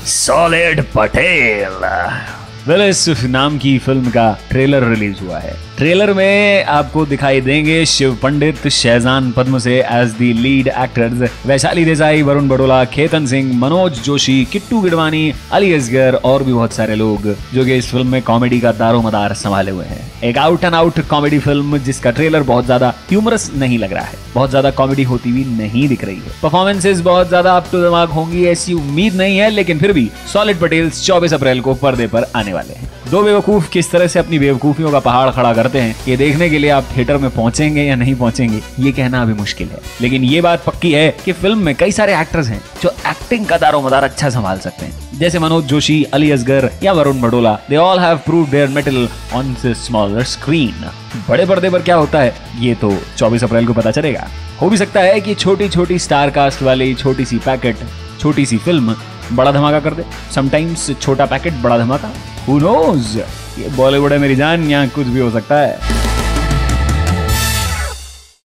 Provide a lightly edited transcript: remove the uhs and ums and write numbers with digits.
Solid Patel. इस नाम की फिल्म का ट्रेलर रिलीज हुआ है। ट्रेलर में आपको दिखाई देंगे शिव पंडित, Shahzahn Padamsee as the lead actors, Vaishali Desai, Varun Badola, Ketan Singh, Manoj Joshi, Kittu Gidwani, Ali Asgar और भी बहुत सारे लोग जो कि इस फिल्म में कॉमेडी का दारोमदार संभाले हुए हैं। एक out and out comedy film जिसका ट्रेलर बहुत ज्यादा ह्यूमरस नहीं लग रहा है, बहुत ज्यादा कॉमेडी होती हुई नहीं दिख रही है। परफॉर्मेंसेस बहुत ज्यादा अप टू दिमाग होंगी ऐसी उम्मीद नहीं है, लेकिन फिर भी सॉलिड पटेल्स 24 अप्रैल को पर्दे पर आने वाले हैं। दो बेवकूफ किस तरह से अपनी बेवकूफियों का पहाड़ खड़ा करते हैं, ये देखने के लिए आप थिएटर में पहुंचेंगे या नहीं पहुंचेंगे ये कहना अभी मुश्किल है। लेकिन ये बात पक्की है कि फिल्म में कई सारे एक्टर्स हैं जो एक्टिंग का दारोमदार अच्छा संभाल सकते हैं, जैसे मनोज जोशी, अली असगर या Varun Badola. They all have proved their mettle on the smaller screen. बड़े पर्दे पर क्या होता है ये तो 24 अप्रैल को पता चलेगा। हो भी सकता है कि छोटी छोटी स्टार कास्ट वाली छोटी सी पैकेट, छोटी सी फिल्म बड़ा धमाका कर दे। समटाइम्स छोटा पैकेट बड़ा धमाका, हु नोज। ये बॉलीवुड है मेरी जान, यहाँ कुछ भी हो सकता है।